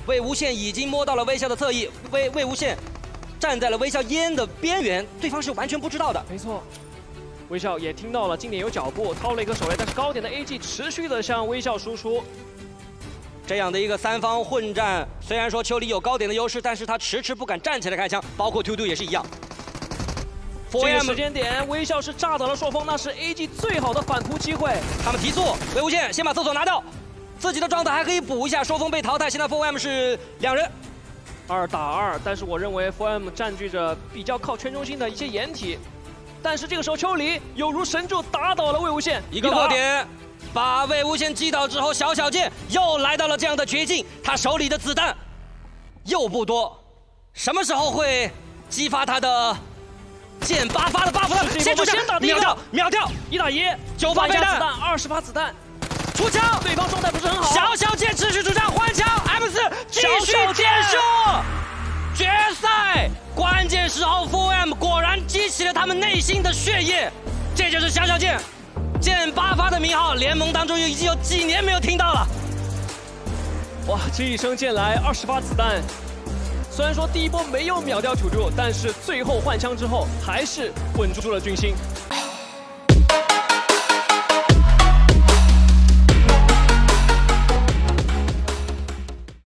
魏无羡已经摸到了微笑的侧翼，魏无羡站在了微笑烟的边缘，对方是完全不知道的。 没错。 微笑也听到了近点有脚步，掏了一个手雷，但是高点的 AG 持续的向微笑输出。 这样的一个三方混战，虽然说丘里有高点的优势，但是他迟迟不敢站起来开枪，包括 22也是一样。 这个时间点，微笑是炸倒了朔风，那是 AG 最好的反扑机会。 他们提速，魏无羡先把厕所拿掉，自己的状态还可以补一下。朔风被淘汰，现在 4M 是2人 ，2打2，但是我认为 4M 占据着比较靠圈中心的一些掩体。 但是这个时候，丘里有如神助打倒了魏无羡， 一个过点，把魏无羡击倒之后，小剑又来到了这样的绝境，他手里的子弹又不多，什么时候会激发他的剑8发的 buff 呢？ 先出枪， 秒掉 ，1打1 ，9发飞弹 ，20发子弹， 出枪， 对方状态不是很好， 小剑持续出枪换枪 ，M4 继续结束。 决赛关键时候 ，4M 果然激起了他们内心的血液，这就是小剑8发的名号，联盟当中已经有几年没有听到了。 哇，这一声剑来20发子弹，虽然说第一波没有秒掉土著，但是最后换枪之后还是稳住了军心。